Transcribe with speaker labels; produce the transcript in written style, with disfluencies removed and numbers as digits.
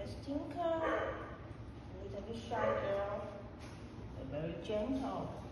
Speaker 1: Miss Tinker. Don't be shy, girl. They're very gentle.